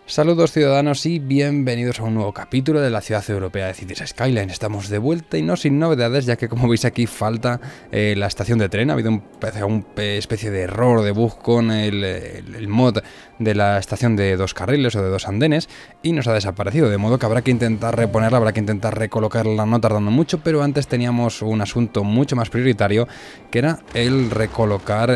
Saludos ciudadanos y bienvenidos a un nuevo capítulo de la ciudad europea de Cities Skylines. Estamos de vuelta y no sin novedades, ya que como veis aquí falta la estación de tren. Ha habido una especie de error de bug con el mod de la estación de 2 carriles o de 2 andenes y nos ha desaparecido, de modo que habrá que intentar reponerla, habrá que intentar recolocarla no tardando mucho, pero antes teníamos un asunto mucho más prioritario, que era el recolocar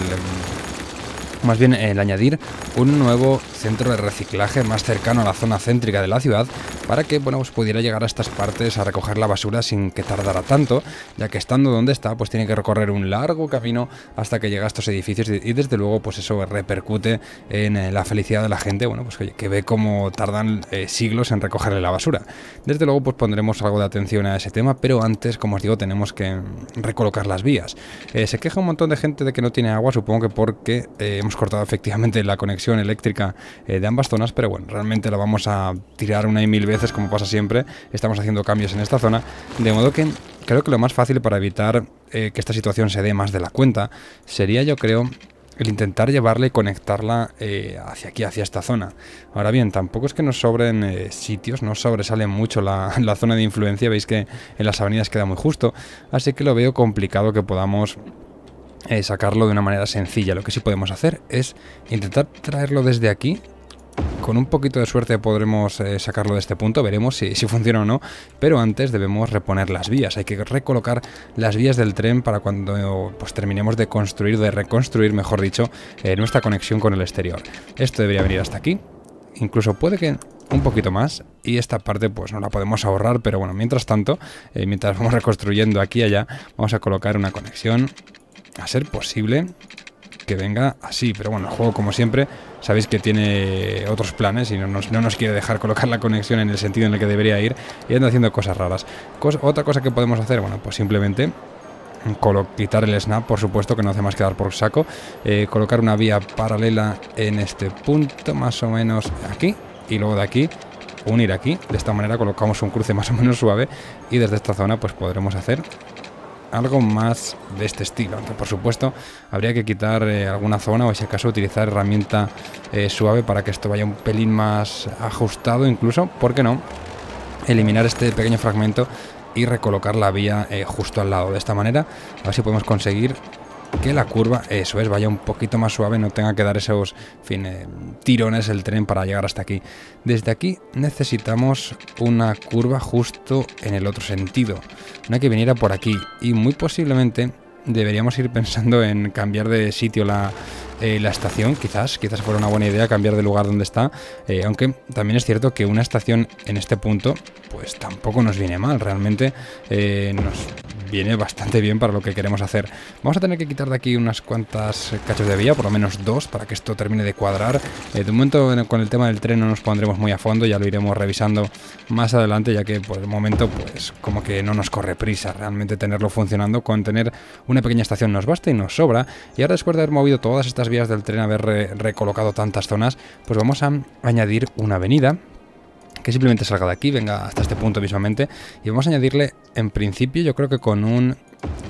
más bien el añadir un nuevo centro de reciclaje más cercano a la zona céntrica de la ciudad para que pues pudiera llegar a estas partes a recoger la basura sin que tardara tanto, ya que estando donde está pues tiene que recorrer un largo camino hasta que llega a estos edificios y desde luego pues eso repercute en la felicidad de la gente, pues que ve cómo tardan siglos en recogerle la basura. Desde luego pues pondremos algo de atención a ese tema, pero antes, como os digo, tenemos que recolocar las vías. Se queja un montón de gente de que no tiene agua, supongo que porque hemos cortado efectivamente la conexión eléctrica de ambas zonas, pero bueno, realmente la vamos a tirar una y mil veces como pasa siempre. Estamos haciendo cambios en esta zona, de modo que creo que lo más fácil para evitar que esta situación se dé más de la cuenta sería, yo creo, el intentar llevarla y conectarla hacia aquí, hacia esta zona. Ahora bien, tampoco es que nos sobren sitios, no sobresale mucho la zona de influencia, veis que en las avenidas queda muy justo, así que lo veo complicado que podamos sacarlo de una manera sencilla. Lo que sí podemos hacer es intentar traerlo desde aquí. Con un poquito de suerte podremos sacarlo de este punto, veremos si funciona o no, pero antes debemos reponer las vías. Hay que recolocar las vías del tren para cuando pues terminemos de construir, de reconstruir, mejor dicho, nuestra conexión con el exterior. Esto debería venir hasta aquí, incluso puede que un poquito más, y esta parte pues no la podemos ahorrar, pero bueno, mientras tanto, mientras vamos reconstruyendo aquí y allá, vamos a colocar una conexión, a ser posible que venga así, pero bueno, el juego, como siempre, sabéis que tiene otros planes y no nos quiere dejar colocar la conexión en el sentido en el que debería ir, y anda haciendo cosas raras. Otra cosa que podemos hacer, pues simplemente quitar el snap, por supuesto, que no hace más que dar por saco, colocar una vía paralela en este punto, más o menos aquí, y luego de aquí unir aquí. De esta manera colocamos un cruce más o menos suave y desde esta zona pues podremos hacer algo más de este estilo, aunque por supuesto habría que quitar alguna zona o si acaso utilizar herramienta suave para que esto vaya un pelín más ajustado, incluso, ¿por qué no?, eliminar este pequeño fragmento y recolocar la vía justo al lado. De esta manera a ver si podemos conseguir que la curva, eso es, vaya un poquito más suave, no tenga que dar esos tirones el tren para llegar hasta aquí. Desde aquí necesitamos una curva justo en el otro sentido, una que viniera por aquí, y muy posiblemente deberíamos ir pensando en cambiar de sitio la estación. Quizás fuera una buena idea cambiar de lugar donde está, aunque también es cierto que una estación en este punto pues tampoco nos viene mal, realmente nos viene bastante bien para lo que queremos hacer. Vamos a tener que quitar de aquí unas cuantas cachos de vía, por lo menos 2, para que esto termine de cuadrar. De momento con el tema del tren no nos pondremos muy a fondo, ya lo iremos revisando más adelante, ya que por el momento pues como que no nos corre prisa realmente tenerlo funcionando. Con tener una pequeña estación nos basta y nos sobra. Y ahora, después de haber movido todas estas vías del tren, haber recolocado tantas zonas, pues vamos a añadir una avenida que simplemente salga de aquí, venga hasta este punto mismamente, y vamos a añadirle, en principio, yo creo que con un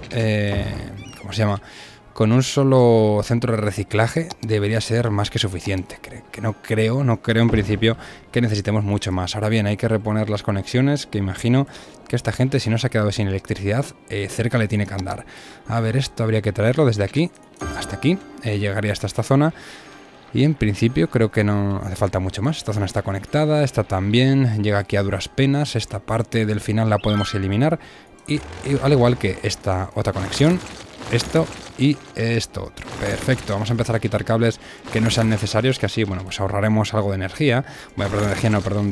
¿cómo se llama?, con un solo centro de reciclaje debería ser más que suficiente. No creo en principio que necesitemos mucho más. Ahora bien, hay que reponer las conexiones, que imagino que esta gente, si no se ha quedado sin electricidad, cerca le tiene que andar. A ver, esto habría que traerlo desde aquí hasta aquí, llegaría hasta esta zona. Y en principio creo que no hace falta mucho más. Esta zona está conectada, esta también, llega aquí a duras penas. Esta parte del final la podemos eliminar. Y al igual que esta otra conexión, esto y esto otro. Perfecto, vamos a empezar a quitar cables que no sean necesarios, que así, pues ahorraremos algo de energía. Bueno, perdón, energía no, perdón,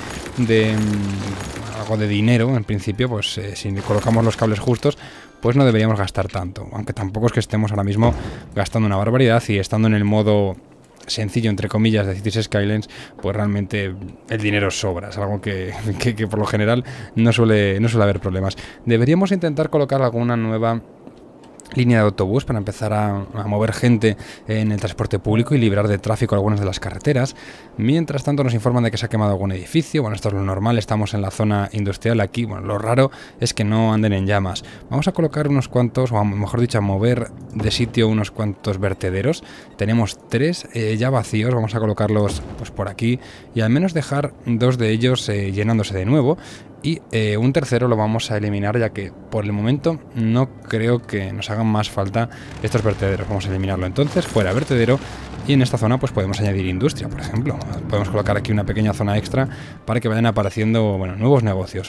algo de dinero. En principio, pues si colocamos los cables justos, pues no deberíamos gastar tanto. Aunque tampoco es que estemos ahora mismo gastando una barbaridad, y estando en el modo sencillo, entre comillas, de Cities Skylines, pues realmente el dinero sobra. Es algo que por lo general no suele haber problemas. Deberíamos intentar colocar alguna nueva línea de autobús para empezar a mover gente en el transporte público y librar de tráfico algunas de las carreteras. Mientras tanto nos informan de que se ha quemado algún edificio. Bueno, esto es lo normal, estamos en la zona industrial aquí. Bueno, lo raro es que no anden en llamas. Vamos a colocar unos cuantos, o mejor dicho, a mover de sitio unos cuantos vertederos. Tenemos 3 ya vacíos, vamos a colocarlos pues por aquí y al menos dejar 2 de ellos llenándose de nuevo. Y un tercero lo vamos a eliminar, ya que por el momento no creo que nos hagan más falta estos vertederos. Vamos a eliminarlo entonces, fuera vertedero. Y en esta zona pues podemos añadir industria, por ejemplo. Podemos colocar aquí una pequeña zona extra para que vayan apareciendo, bueno, nuevos negocios.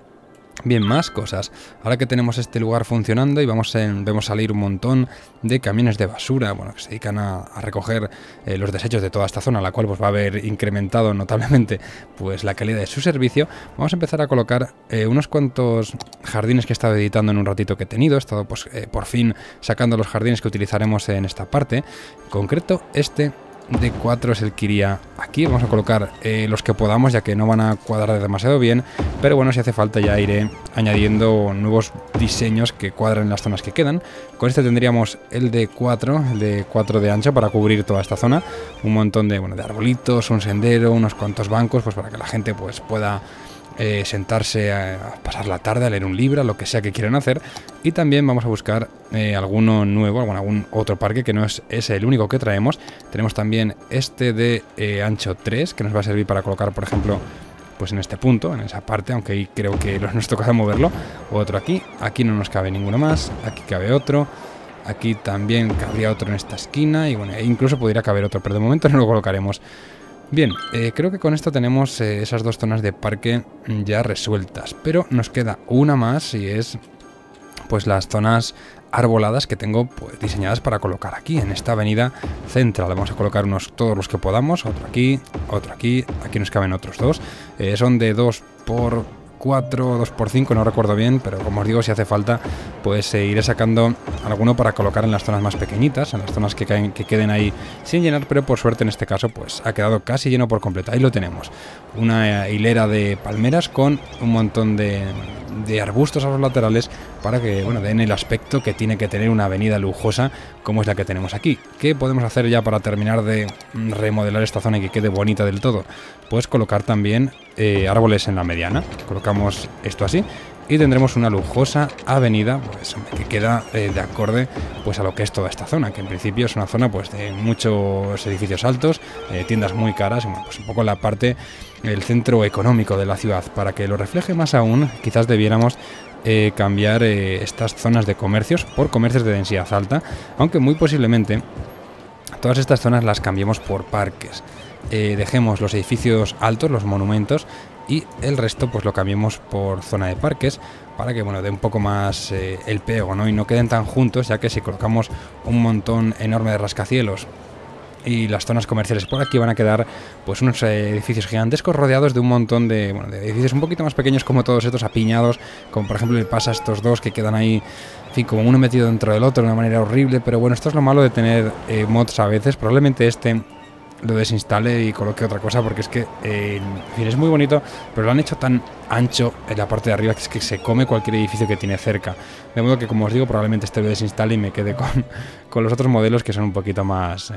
Bien, más cosas. Ahora que tenemos este lugar funcionando y vemos salir un montón de camiones de basura, bueno, que se dedican a recoger los desechos de toda esta zona, la cual pues va a haber incrementado notablemente pues la calidad de su servicio. Vamos a empezar a colocar unos cuantos jardines que he estado editando en un ratito que he tenido. He estado pues por fin sacando los jardines que utilizaremos en esta parte. En concreto, este de 4 es el que iría aquí. Vamos a colocar los que podamos, ya que no van a cuadrar demasiado bien, pero bueno, si hace falta ya iré añadiendo nuevos diseños que cuadren las zonas que quedan. Con este tendríamos el de 4 de ancho para cubrir toda esta zona, un montón de, bueno, de arbolitos, un sendero, unos cuantos bancos, pues para que la gente pues pueda sentarse a pasar la tarde, a leer un libro, lo que sea que quieran hacer. Y también vamos a buscar alguno nuevo, algún otro parque que no es el único que traemos. Tenemos también este de ancho 3 que nos va a servir para colocar, por ejemplo, pues en este punto, en esa parte, aunque ahí creo que nos toca moverlo. Otro aquí no nos cabe ninguno más, aquí cabe otro. Aquí también cabría otro en esta esquina y bueno, incluso podría caber otro, pero de momento no lo colocaremos. Bien, creo que con esto tenemos esas 2 zonas de parque ya resueltas, pero nos queda una más y es pues las zonas arboladas que tengo pues diseñadas para colocar aquí en esta avenida central. Vamos a colocar todos los que podamos, otro aquí nos caben otros 2, son de 2 por 4 o 2 por 5, no recuerdo bien, pero como os digo, si hace falta pues iré sacando alguno para colocar en las zonas más pequeñitas, en las zonas que queden ahí sin llenar, pero por suerte en este caso pues ha quedado casi lleno por completo. Ahí lo tenemos, una hilera de palmeras con un montón de arbustos a los laterales para que, bueno, den el aspecto que tiene que tener una avenida lujosa como es la que tenemos aquí. ¿Qué podemos hacer ya para terminar de remodelar esta zona y que quede bonita del todo? Pues colocar también árboles en la mediana. Colocamos esto así y tendremos una lujosa avenida pues que queda de acorde pues a lo que es toda esta zona, que en principio es una zona pues de muchos edificios altos, tiendas muy caras, y bueno, pues un poco la parte, el centro económico de la ciudad. Para que lo refleje más aún, quizás debiéramos cambiar estas zonas de comercios por comercios de densidad alta, aunque muy posiblemente todas estas zonas las cambiemos por parques. Dejemos los edificios altos, los monumentos, y el resto pues lo cambiemos por zona de parques para que, bueno, dé un poco más el pego, ¿no? Y no queden tan juntos, ya que si colocamos un montón enorme de rascacielos y las zonas comerciales por aquí, van a quedar pues unos edificios gigantescos rodeados de un montón de edificios un poquito más pequeños, como todos estos apiñados, como por ejemplo le pasa a estos 2 que quedan ahí, en fin, como uno metido dentro del otro de una manera horrible. Pero bueno, esto es lo malo de tener mods a veces. Probablemente lo desinstale y coloque otra cosa, porque es que en fin, es muy bonito, pero lo han hecho tan ancho en la parte de arriba que es que se come cualquier edificio que tiene cerca. De modo que, como os digo, probablemente lo desinstale y me quede con los otros modelos que son un poquito más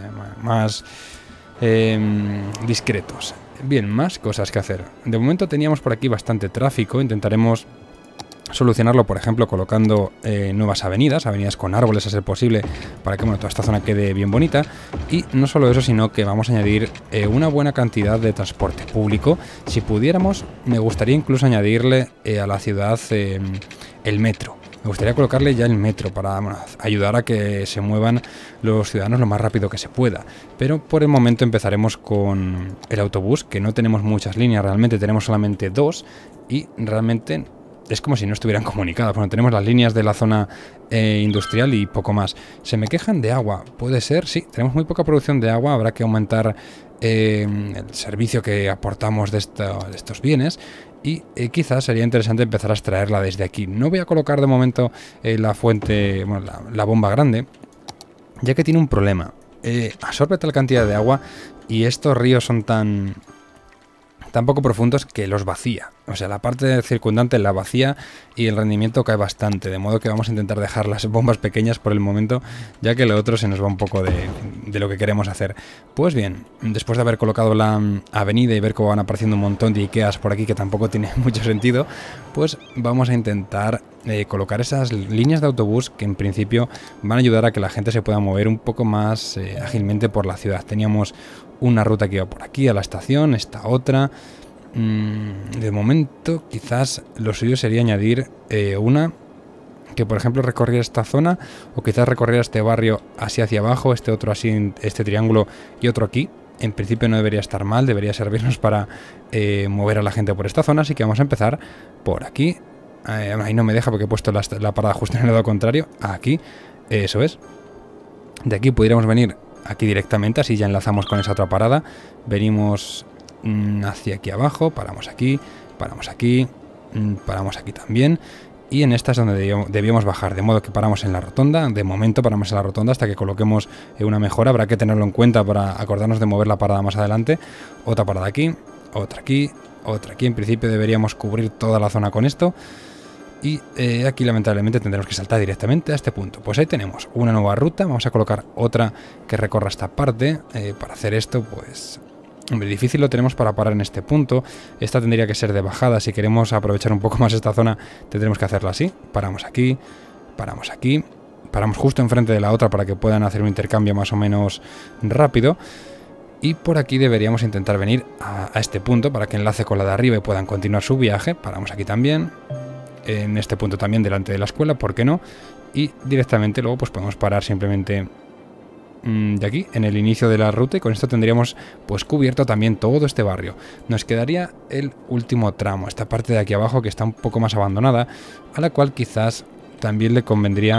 discretos. Bien, más cosas que hacer. De momento teníamos por aquí bastante tráfico. Intentaremos solucionarlo, por ejemplo, colocando nuevas avenidas con árboles a ser posible, para que, bueno, toda esta zona quede bien bonita. Y no solo eso, sino que vamos a añadir una buena cantidad de transporte público. Si pudiéramos, me gustaría incluso añadirle a la ciudad el metro. Me gustaría colocarle ya el metro para, bueno, ayudar a que se muevan los ciudadanos lo más rápido que se pueda. Pero por el momento empezaremos con el autobús, que no tenemos muchas líneas, realmente tenemos solamente 2 y realmente es como si no estuvieran comunicadas. Bueno, tenemos las líneas de la zona industrial y poco más. ¿Se me quejan de agua? ¿Puede ser? Sí, tenemos muy poca producción de agua. Habrá que aumentar el servicio que aportamos de estos bienes. Y quizás sería interesante empezar a extraerla desde aquí. No voy a colocar de momento la fuente, bueno, la bomba grande, ya que tiene un problema. Absorbe tal cantidad de agua y estos ríos son tan tan poco profundos que los vacía. O sea, la parte circundante la vacía y el rendimiento cae bastante, de modo que vamos a intentar dejar las bombas pequeñas por el momento, ya que lo otro se nos va un poco de lo que queremos hacer. Pues bien, después de haber colocado la avenida y ver cómo van apareciendo un montón de Ikeas por aquí, que tampoco tiene mucho sentido, pues vamos a intentar colocar esas líneas de autobús que en principio van a ayudar a que la gente se pueda mover un poco más ágilmente por la ciudad. Teníamos una ruta que iba por aquí a la estación, esta otra. De momento quizás lo suyo sería añadir una que por ejemplo recorriera esta zona, o quizás recorriera este barrio así hacia abajo, este otro así, este triángulo y otro aquí. En principio no debería estar mal, debería servirnos para mover a la gente por esta zona, así que vamos a empezar por aquí. Ahí no me deja porque he puesto la parada justo en el lado contrario. Aquí, eso es. De aquí pudiéramos venir aquí directamente, así ya enlazamos con esa otra parada. Venimos hacia aquí abajo, paramos aquí, paramos aquí también. Y en esta es donde debíamos bajar, de modo que paramos en la rotonda. De momento paramos en la rotonda hasta que coloquemos una mejora. Habrá que tenerlo en cuenta para acordarnos de mover la parada más adelante. Otra parada aquí, otra aquí, otra aquí. En principio deberíamos cubrir toda la zona con esto. Y aquí lamentablemente tendremos que saltar directamente a este punto. Pues ahí tenemos una nueva ruta. Vamos a colocar otra que recorra esta parte. Para hacer esto, pues... hombre, difícil lo tenemos para parar en este punto. Esta tendría que ser de bajada. Si queremos aprovechar un poco más esta zona, tendremos que hacerla así. Paramos aquí, paramos aquí. Paramos justo enfrente de la otra para que puedan hacer un intercambio más o menos rápido. Y por aquí deberíamos intentar venir a este punto para que enlace con la de arriba y puedan continuar su viaje. Paramos aquí también. En este punto también delante de la escuela, ¿por qué no? Y directamente luego pues podemos parar simplemente de aquí, en el inicio de la ruta, y con esto tendríamos pues cubierto también todo este barrio. Nos quedaría el último tramo, esta parte de aquí abajo que está un poco más abandonada, a la cual quizás también le convendría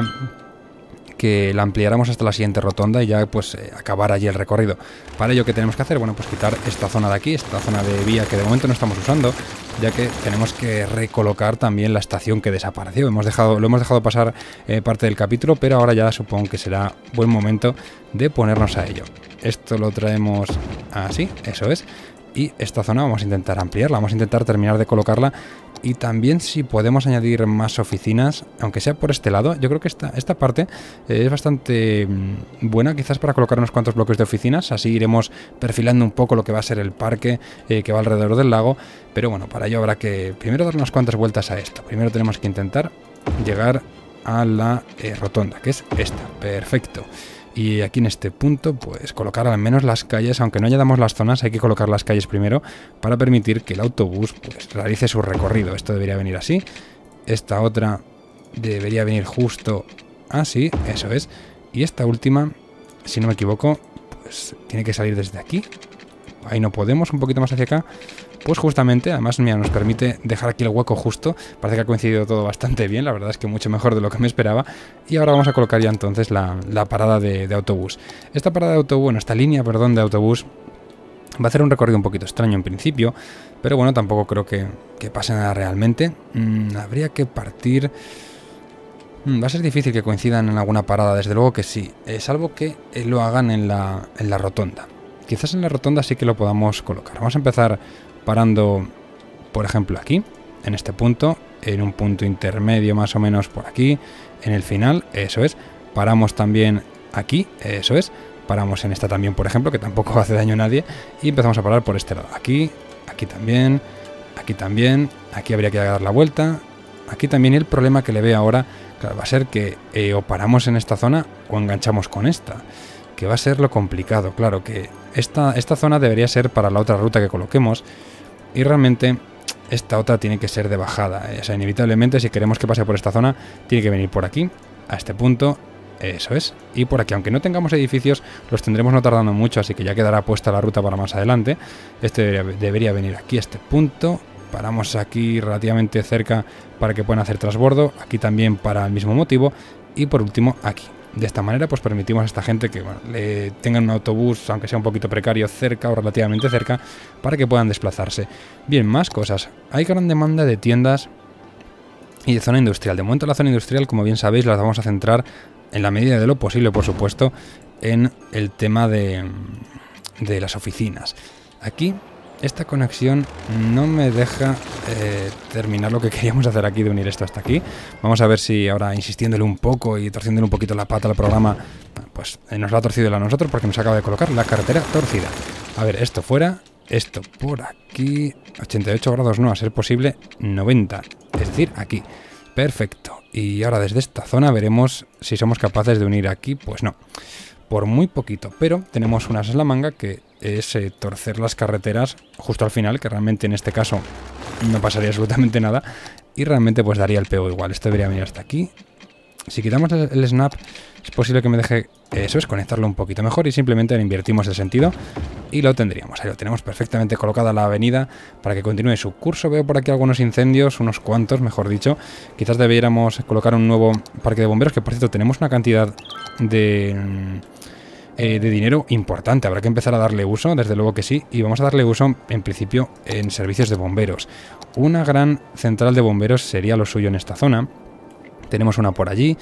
que la ampliáramos hasta la siguiente rotonda y ya pues acabar allí el recorrido. Para ello, ¿qué tenemos que hacer? Bueno, pues quitar esta zona de aquí, esta zona de vía que de momento no estamos usando, ya que tenemos que recolocar también la estación que desapareció. Lo hemos dejado pasar parte del capítulo, pero ahora ya supongo que será buen momento de ponernos a ello. Esto lo traemos así, eso es. Y esta zona vamos a intentar ampliarla, vamos a intentar terminar de colocarla. Y también si podemos añadir más oficinas, aunque sea por este lado. Yo creo que esta parte es bastante buena quizás para colocar unos cuantos bloques de oficinas. Así iremos perfilando un poco lo que va a ser el parque que va alrededor del lago. Pero bueno, para ello habrá que primero dar unas cuantas vueltas a esto. Primero tenemos que intentar llegar a la rotonda, que es esta. Perfecto. Y aquí en este punto, pues colocar al menos las calles, aunque no añadamos las zonas, hay que colocar las calles primero para permitir que el autobús pues realice su recorrido. Esto debería venir así. Esta otra debería venir justo así, eso es. Y esta última, si no me equivoco, pues tiene que salir desde aquí. Ahí no podemos, un poquito más hacia acá. Pues justamente, además mira, nos permite dejar aquí el hueco justo. Parece que ha coincidido todo bastante bien, la verdad es que mucho mejor de lo que me esperaba. Y ahora vamos a colocar ya entonces la parada de autobús. Esta parada de autobús, bueno, esta línea, perdón, de autobús va a hacer un recorrido un poquito extraño en principio, pero bueno, tampoco creo que pase nada realmente. Habría que partir... va a ser difícil que coincidan en alguna parada, desde luego que sí, salvo que lo hagan en la rotonda. Quizás en la rotonda sí que lo podamos colocar. Vamos a empezar parando, por ejemplo, aquí, en este punto, en un punto intermedio más o menos por aquí, en el final, eso es. Paramos también aquí, eso es. Paramos en esta también, por ejemplo, que tampoco hace daño a nadie. Y empezamos a parar por este lado. Aquí, aquí también, aquí también. Aquí habría que dar la vuelta. Aquí también. Y el problema que le veo ahora, claro, va a ser que o paramos en esta zona o enganchamos con esta. Que va a ser lo complicado. Claro que esta zona debería ser para la otra ruta que coloquemos. Y realmente esta otra tiene que ser de bajada. O sea, inevitablemente si queremos que pase por esta zona, tiene que venir por aquí, a este punto. Eso es. Y por aquí, aunque no tengamos edificios, los tendremos no tardando mucho, así que ya quedará puesta la ruta para más adelante. Este debería venir aquí a este punto. Paramos aquí relativamente cerca para que puedan hacer transbordo. Aquí también para el mismo motivo. Y por último aquí. De esta manera pues permitimos a esta gente que bueno, le tengan un autobús, aunque sea un poquito precario, cerca o relativamente cerca, para que puedan desplazarse. Bien, más cosas. Hay gran demanda de tiendas y de zona industrial. De momento la zona industrial, como bien sabéis, las vamos a centrar en la medida de lo posible, por supuesto, en el tema de las oficinas. Aquí esta conexión no me deja terminar lo que queríamos hacer aquí de unir esto hasta aquí. Vamos a ver si ahora insistiéndole un poco y torciéndole un poquito la pata al programa, pues nos lo ha torcido él a nosotros porque nos acaba de colocar la carretera torcida. A ver, esto fuera, esto por aquí, 88 grados no, a ser posible 90, es decir, aquí. Perfecto. Y ahora desde esta zona veremos si somos capaces de unir aquí, pues no. Por muy poquito, pero tenemos una as en la manga que es torcer las carreteras justo al final, que realmente en este caso no pasaría absolutamente nada y realmente pues daría el pego igual. Esto debería venir hasta aquí. Si quitamos el snap es posible que me deje, eso es, conectarlo un poquito mejor y simplemente le invertimos el sentido y lo tendríamos. Ahí lo tenemos perfectamente colocada la avenida para que continúe su curso. Veo por aquí algunos incendios, unos cuantos mejor dicho. Quizás debiéramos colocar un nuevo parque de bomberos, que por cierto tenemos una cantidad de dinero importante. Habrá que empezar a darle uso, desde luego que sí, y vamos a darle uso en principio en servicios de bomberos. Una gran central de bomberos sería lo suyo en esta zona. Tenemos una por allí,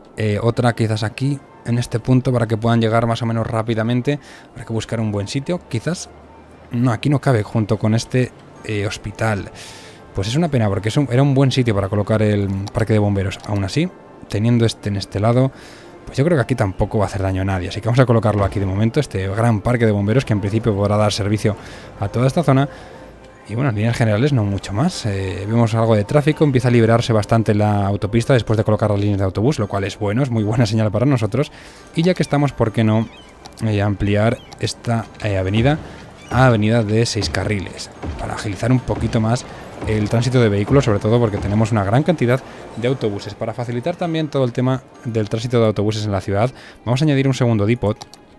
otra quizás aquí en este punto para que puedan llegar más o menos rápidamente. Habrá que buscar un buen sitio, quizás no, aquí no cabe junto con este hospital. Pues es una pena porque era un buen sitio para colocar el parque de bomberos. Aún así, teniendo este en este lado, pues yo creo que aquí tampoco va a hacer daño a nadie, así que vamos a colocarlo aquí de momento, este gran parque de bomberos que en principio podrá dar servicio a toda esta zona. Y bueno, en líneas generales no mucho más. Vemos algo de tráfico, empieza a liberarse bastante la autopista después de colocar las líneas de autobús, lo cual es bueno, es muy buena señal para nosotros. Y ya que estamos, ¿por qué no ampliar esta avenida a avenida de 6 carriles? Para agilizar un poquito más el tránsito de vehículos, sobre todo porque tenemos una gran cantidad de autobuses. Para facilitar también todo el tema del tránsito de autobuses en la ciudad, vamos a añadir un segundo depot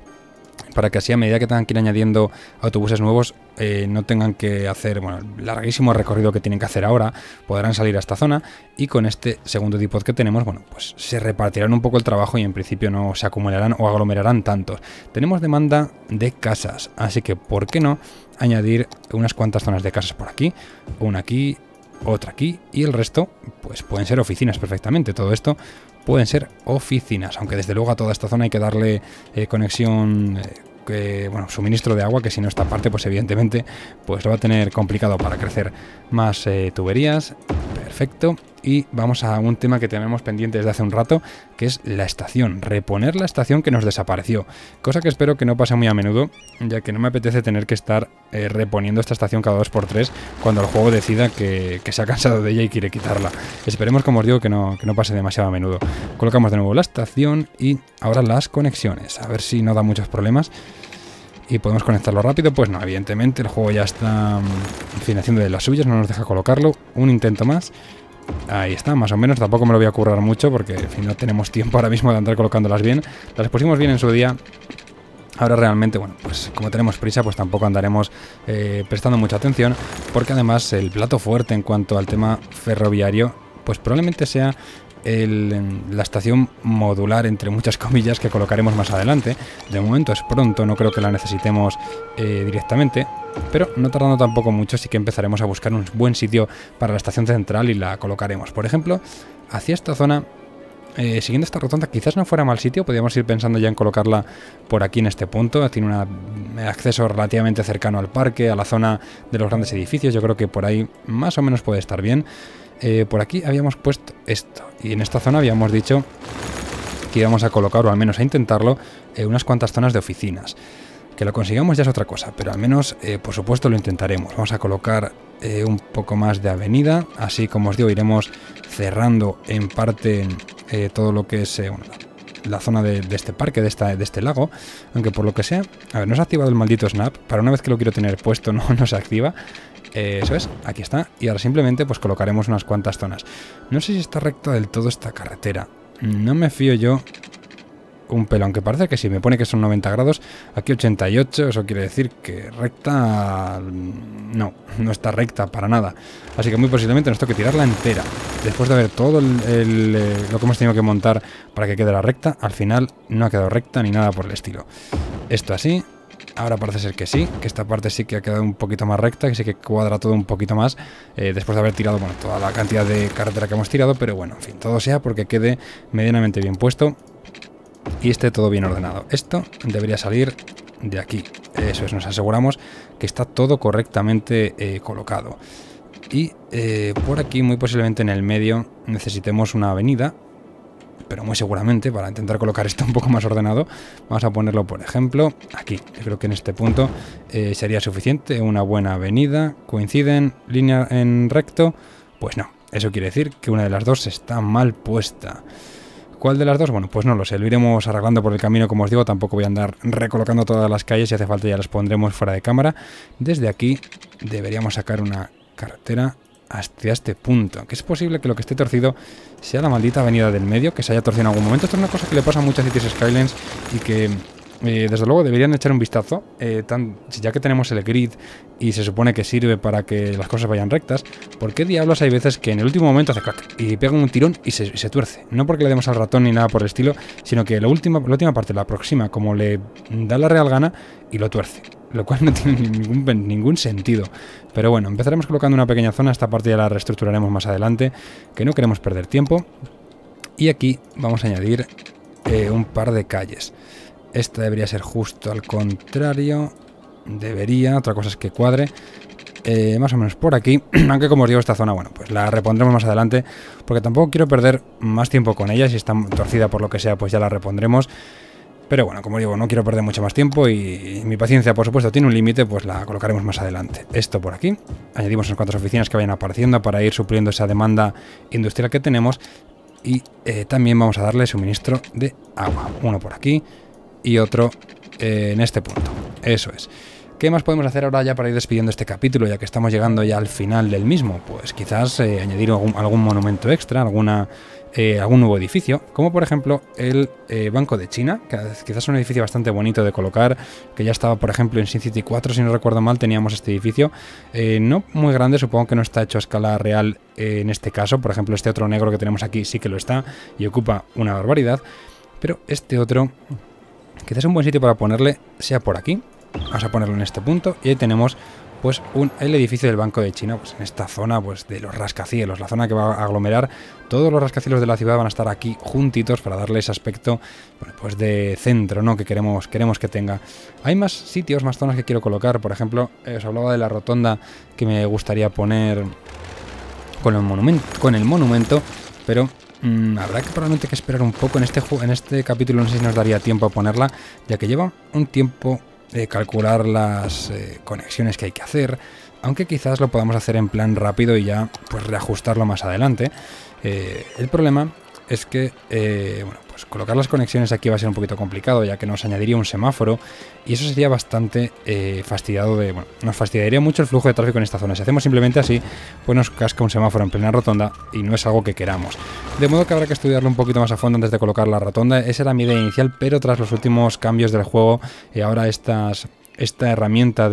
para que así a medida que tengan que ir añadiendo autobuses nuevos no tengan que hacer el larguísimo recorrido que tienen que hacer ahora, podrán salir a esta zona y con este segundo depot que tenemos, bueno, pues se repartirán un poco el trabajo y en principio no se acumularán o aglomerarán tantos. Tenemos demanda de casas, así que ¿por qué no añadir unas cuantas zonas de casas por aquí, una aquí, otra aquí y el resto pues pueden ser oficinas perfectamente? Todo esto pueden ser oficinas, aunque desde luego a toda esta zona hay que darle conexión, suministro de agua, que si no esta parte pues evidentemente pues lo va a tener complicado para crecer más tuberías. Perfecto. Y vamos a un tema que tenemos pendiente desde hace un rato, que es la estación, reponer la estación que nos desapareció, cosa que espero que no pase muy a menudo, ya que no me apetece tener que estar reponiendo esta estación cada 2x3 cuando el juego decida que se ha cansado de ella y quiere quitarla. Esperemos, como os digo, que no pase demasiado a menudo. Colocamos de nuevo la estación y ahora las conexiones, a ver si no da muchos problemas. Y podemos conectarlo rápido, pues no, evidentemente el juego ya está haciendo de las suyas, no nos deja colocarlo. Un intento más. Ahí está, más o menos, tampoco me lo voy a currar mucho porque en fin, no tenemos tiempo ahora mismo de andar colocándolas bien. Las pusimos bien en su día. Ahora realmente, bueno, pues como tenemos prisa, pues tampoco andaremos prestando mucha atención, porque además el plato fuerte en cuanto al tema ferroviario, pues probablemente sea la estación modular, entre muchas comillas, que colocaremos más adelante. De momento es pronto, no creo que la necesitemos directamente, pero no tardando tampoco mucho sí que empezaremos a buscar un buen sitio para la estación central y la colocaremos. Por ejemplo, hacia esta zona, siguiendo esta rotonda, quizás no fuera mal sitio, podríamos ir pensando ya en colocarla por aquí en este punto. Tiene un acceso relativamente cercano al parque, a la zona de los grandes edificios, yo creo que por ahí más o menos puede estar bien. Por aquí habíamos puesto esto y en esta zona habíamos dicho que íbamos a colocar, o al menos a intentarlo, unas cuantas zonas de oficinas. Que lo consigamos ya es otra cosa, pero al menos, por supuesto, lo intentaremos. Vamos a colocar un poco más de avenida, así como os digo, iremos cerrando en parte todo lo que es la zona de este parque, de este lago, aunque por lo que sea, a ver, no se ha activado el maldito snap, para una vez que lo quiero tener puesto no se activa. Eso es, aquí está, y ahora simplemente pues colocaremos unas cuantas zonas. No sé si está recta del todo esta carretera, no me fío yo un pelo, aunque parece que sí, me pone que son 90 grados, aquí 88, eso quiere decir que recta no está recta para nada, así que muy posiblemente nos toque tirarla entera, después de ver todo lo que hemos tenido que montar para que quede la recta. Al final no ha quedado recta ni nada por el estilo. Esto así. Ahora parece ser que sí, que esta parte sí que ha quedado un poquito más recta, que sí que cuadra todo un poquito más, después de haber tirado toda la cantidad de carretera que hemos tirado, pero bueno, en fin, todo sea porque quede medianamente bien puesto y esté todo bien ordenado. Esto debería salir de aquí. Eso es, nos aseguramos que está todo correctamente colocado. Y por aquí, muy posiblemente en el medio, necesitemos una avenida, pero muy seguramente, para intentar colocar esto un poco más ordenado, vamos a ponerlo, por ejemplo, aquí. Yo creo que en este punto sería suficiente una buena avenida. ¿Coinciden línea en recto? Pues no. Eso quiere decir que una de las dos está mal puesta. ¿Cuál de las dos? Bueno, pues no lo sé, lo iremos arreglando por el camino, como os digo, tampoco voy a andar recolocando todas las calles, si hace falta ya las pondremos fuera de cámara. Desde aquí deberíamos sacar una carretera hasta este punto, que es posible que lo que esté torcido sea la maldita avenida del medio, que se haya torcido en algún momento. Esto es una cosa que le pasa a muchas Cities Skylines y que desde luego deberían echar un vistazo, ya que tenemos el grid y se supone que sirve para que las cosas vayan rectas. ¿Por qué diablos hay veces que en el último momento hace clac y pega un tirón y se tuerce? No porque le demos al ratón ni nada por el estilo, sino que la última parte la aproxima como le da la real gana y lo tuerce, lo cual no tiene ningún sentido. Pero bueno, empezaremos colocando una pequeña zona, esta parte ya la reestructuraremos más adelante, que no queremos perder tiempo. Y aquí vamos a añadir un par de calles. Esta debería ser justo al contrario. Debería, otra cosa es que cuadre. Más o menos por aquí. Aunque como os digo, esta zona, bueno, pues la repondremos más adelante. Porque tampoco quiero perder más tiempo con ella. Si está torcida por lo que sea, pues ya la repondremos. Pero bueno, como digo, no quiero perder mucho más tiempo. Y mi paciencia, por supuesto, tiene un límite. Pues la colocaremos más adelante. Esto por aquí. Añadimos unas cuantas oficinas que vayan apareciendo para ir supliendo esa demanda industrial que tenemos. Y también vamos a darle suministro de agua. Uno por aquí y otro en este punto. Eso es. ¿Qué más podemos hacer ahora ya para ir despidiendo este capítulo, ya que estamos llegando ya al final del mismo? Pues quizás añadir algún monumento extra, algún nuevo edificio, como por ejemplo el Banco de China, que quizás es un edificio bastante bonito de colocar, que ya estaba por ejemplo en SimCity 4, si no recuerdo mal, teníamos este edificio, no muy grande, supongo que no está hecho a escala real en este caso. Por ejemplo, este otro negro que tenemos aquí sí que lo está y ocupa una barbaridad, pero este otro quizás es un buen sitio para ponerle, sea por aquí. Vamos a ponerlo en este punto y ahí tenemos pues el edificio del Banco de China, pues en esta zona pues de los rascacielos, la zona que va a aglomerar todos los rascacielos de la ciudad. Van a estar aquí juntitos para darle ese aspecto, bueno, pues de centro, ¿no?, que queremos que tenga. Hay más sitios, más zonas que quiero colocar. Por ejemplo, os hablaba de la rotonda que me gustaría poner con el monumento, pero habrá que probablemente que esperar un poco en este capítulo. No sé si nos daría tiempo a ponerla, ya que lleva un tiempo calcular las conexiones que hay que hacer, aunque quizás lo podamos hacer en plan rápido y ya pues reajustarlo más adelante. El problema es que bueno, pues colocar las conexiones aquí va a ser un poquito complicado, ya que nos añadiría un semáforo y eso sería bastante nos fastidiaría mucho el flujo de tráfico en esta zona. Si hacemos simplemente así, pues nos casca un semáforo en plena rotonda y no es algo que queramos. De modo que habrá que estudiarlo un poquito más a fondo antes de colocar la rotonda. Esa era mi idea inicial, pero tras los últimos cambios del juego, ahora esta herramienta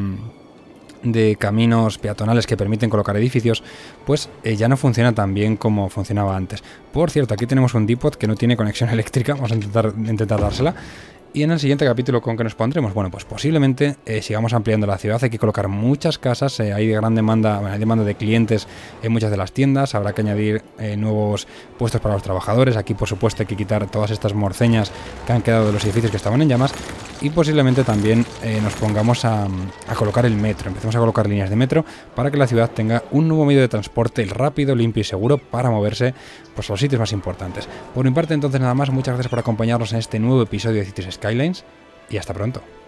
de caminos peatonales que permiten colocar edificios, pues ya no funciona tan bien como funcionaba antes. Por cierto, aquí tenemos un depot que no tiene conexión eléctrica. Vamos a intentar dársela. Y en el siguiente capítulo, ¿con qué nos pondremos? Bueno, pues posiblemente sigamos ampliando la ciudad. Hay que colocar muchas casas, hay gran demanda, hay demanda de clientes en muchas de las tiendas. Habrá que añadir nuevos puestos para los trabajadores. Aquí, por supuesto, hay que quitar todas estas morceñas que han quedado de los edificios que estaban en llamas. Y posiblemente también nos pongamos a colocar el metro. Empecemos a colocar líneas de metro para que la ciudad tenga un nuevo medio de transporte rápido, limpio y seguro para moverse pues, a los sitios más importantes. Por mi parte, entonces, nada más. Muchas gracias por acompañarnos en este nuevo episodio de Cities Skylines y hasta pronto.